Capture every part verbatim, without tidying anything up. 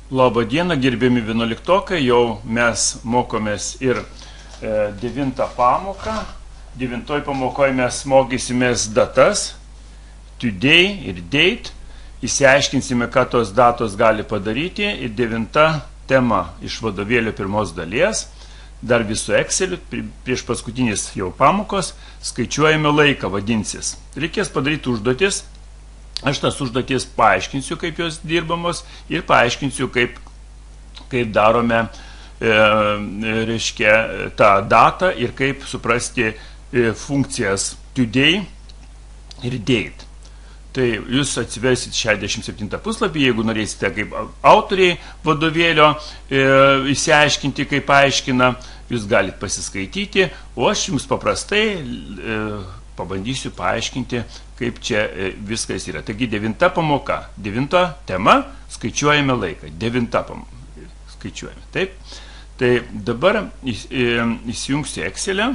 Labą dieną, gerbiami vienuoliktokai, jau mes mokomės ir e, devintą pamoką. Devintoj pamokoje mes mokysimės datas, today ir date, įsiaiškinsime, ką tos datos gali padaryti. Ir devinta tema iš vadovėlio pirmos dalies, dar visų Excelių, prieš paskutinis jau pamokos, skaičiuojame laiką vadinsis. Reikės padaryti užduotis. Aš tas užduotis paaiškinsiu, kaip jos dirbamos ir paaiškinsiu, kaip, kaip darome e, reiškia, tą datą ir kaip suprasti e, funkcijas today ir date. Tai jūs atsiversit šešiasdešimt septintą puslapį, jeigu norėsite kaip autoriai vadovėlio e, įsiaiškinti, kaip paaiškina, jūs galite pasiskaityti, o aš jums paprastai e, pabandysiu paaiškinti, kaip čia viskas yra. Taigi devinta pamoka, devinta tema, skaičiuojame laiką. Devinta pamoka, skaičiuojame, taip. Tai dabar įsijungsiu Excelę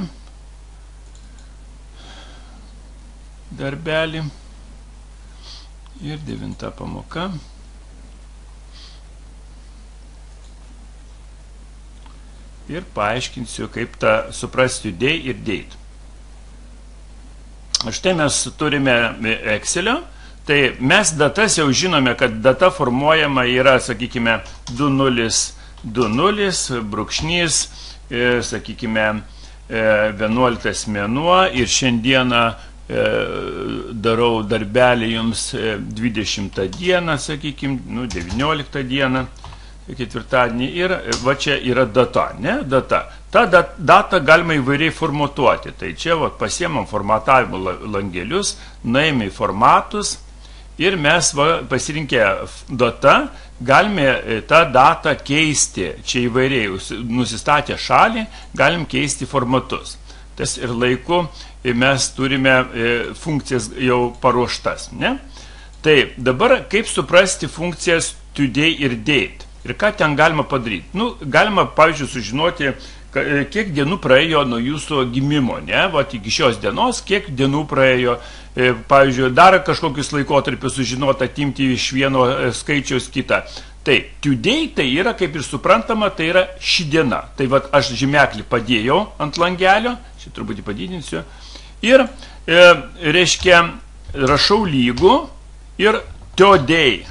darbelį ir devinta pamoka. Ir paaiškinsiu, kaip tą suprasti today ir date. Štai mes turime Excelio, tai mes datas jau žinome, kad data formuojama yra, sakykime, du nulis du nulis, brūkšnys, e, sakykime, e, vienuoliktas mėnuo ir šiandieną e, darau darbelį jums dvidešimtą dieną, sakykime, nu, devynioliktą dieną, ketvirtadienį ir va čia yra data, ne, data. Ta data galima įvairiai formatuoti. Tai čia va, pasiemam formatavimo langelius, nuėjame į formatus ir mes va, pasirinkę data galime tą datą keisti. Čia įvairiai nusistatę šalį, galim keisti formatus. Tas ir laiku mes turime funkcijas jau paruoštas. Ne? Tai dabar kaip suprasti funkcijas today ir date? Ir ką ten galima padaryti? Nu, galima, pavyzdžiui, sužinoti, kiek dienų praėjo nuo jūsų gimimo, ne? Vat iki šios dienos, kiek dienų praėjo, e, pavyzdžiui, dar kažkokius laikotarpius sužinoti, atimti iš vieno skaičiaus kitą. Tai today tai yra, kaip ir suprantama, tai yra ši diena. Tai vat aš žymeklį padėjau ant langelio, šitą truputį padidinsiu, ir, e, reiškia, rašau lygų ir today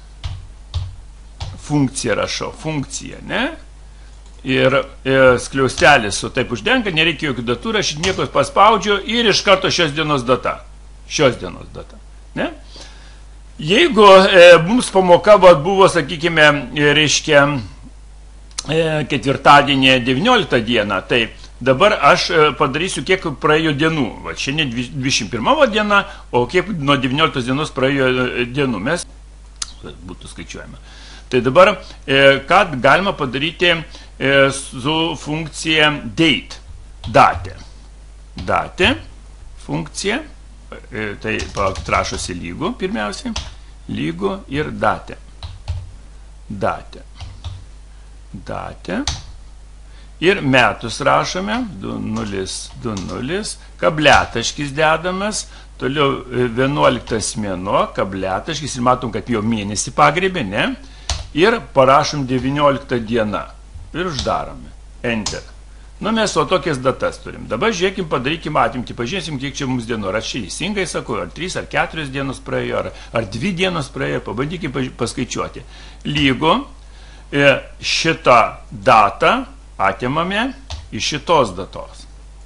funkciją rašau, funkciją, ne? Ir e, skliaustelis su taip uždenka, nereikia jokių datų rašyti, nieko paspaudžiu ir iš karto šios dienos data. Šios dienos data. Ne? Jeigu e, mums pamoka vat, buvo, sakykime, reiškia e, ketvirtadienį devynioliktą dieną, tai dabar aš e, padarysiu, kiek praėjo dienų. Vat, šiandien dvidešimt pirma diena, o kiek nuo devynioliktos dienos praėjo dienų. Mes būtų skaičiuojama. Tai dabar, e, ką galima padaryti e, su funkcija date, datė. Datė, funkcija, e, tai rašosi lygų pirmiausiai, lygų ir datė. Datė. Datė. Ir metus rašome, du nulis du nulis, kabletaškis dedamas, toliau vienuoliktas mėnuo, kabletaškis, ir matom, kad jau mėnesį pagrėbė, ne? Ir parašom devynioliktą dieną ir uždarome. Enter. Nu, mes o tokias datas turim. Dabar žiūrėkim, padarykim atimti, pažiūrėsim, kiek čia mums dienų. Ar aš čia teisingai sakau, ar trys, ar keturios dienos praėjo, ar, ar dvi dienos praėjo, pabandykim paskaičiuoti. Lygu šitą datą atimame iš šitos datos.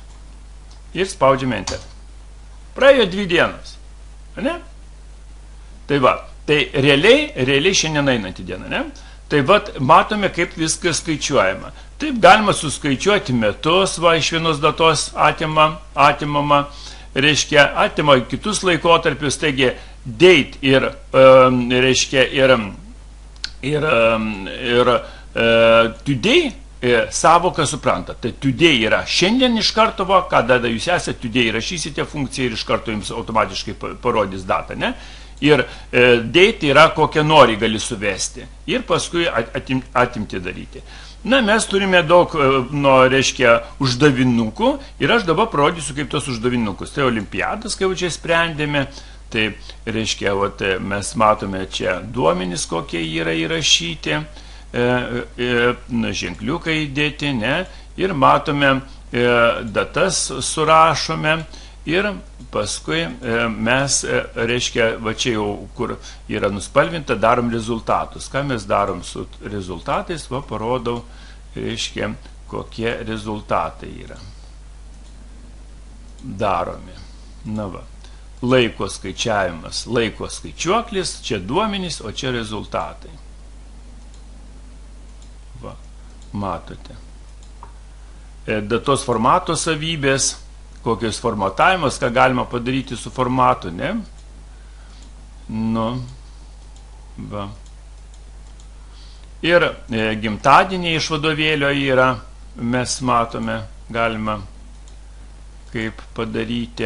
Ir spaudžiame Enter. Praėjo dvi dienos. Ne? Tai va. Tai realiai, realiai šiandien einantį dieną, ne? Tai vat matome, kaip viskas skaičiuojama. Taip galima suskaičiuoti metus, va, iš vienos datos atima, atimama, reiškia, atima kitus laikotarpius, taigi date ir, um, reiškia, ir, ir, um, ir uh, today e, savoką supranta. Tai today yra šiandien iš karto, va, kada jūs esate, today rašysite funkciją ir iš karto jums automatiškai parodys datą, ne? Ir e, date yra kokią nori gali suvesti. Ir paskui atim, atimti daryti. Na, mes turime daug, e, nu, reiškia, uždavinukų. Ir aš dabar parodysiu, kaip tos uždavinukus. Tai olimpiadas, kaip čia sprendėme. Tai reiškia, vat, mes matome čia duomenys, kokie yra įrašyti, e, e, ženkliukai įdėti, ne, ir matome e, datas surašome ir paskui e, mes, e, reiškia, va čia jau, kur yra nuspalvinta, darom rezultatus. Ką mes darom su rezultatais, va parodau, reiškia, kokie rezultatai yra daromi. Na va. Laiko skaičiavimas, laiko skaičiuoklis, čia duomenys, o čia rezultatai. Va, matote. Datos formato savybės, kokios formatavimas, ką galima padaryti su formatu, ne? Nu, va. Ir e, gimtadieniai iš vadovėlio yra, mes matome, galima kaip padaryti.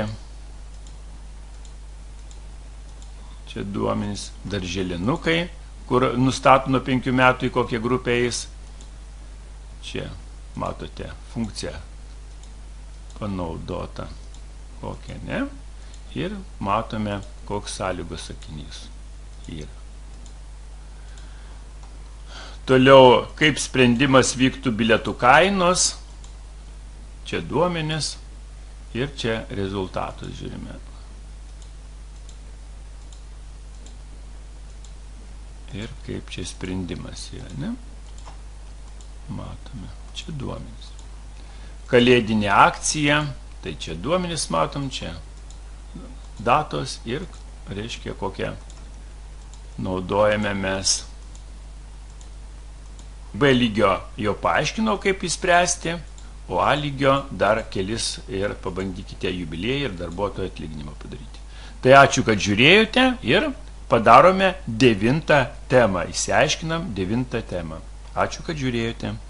Čia duomenys darželinukai, kur nustato nuo penkių metų į kokią grupę eis. Čia matote funkciją panaudota kokią, ne? Ir matome, koks sąlygos sakinys yra. Toliau, kaip sprendimas vyktų bilietų kainos. Čia duomenys ir čia rezultatus žiūrime. Ir kaip čia sprendimas yra, ne? Matome, čia duomenys. Kalėdinė akcija, tai čia duomenys matom, čia datos ir, reiškia, kokią naudojame mes. B lygio jau paaiškinau, kaip įspręsti, o A lygio dar kelis ir pabandykite jubiliejai ir darbuotojo atlyginimą padaryti. Tai ačiū, kad žiūrėjote ir padarome devintą temą. Išsiaiškinam devintą temą. Ačiū, kad žiūrėjote.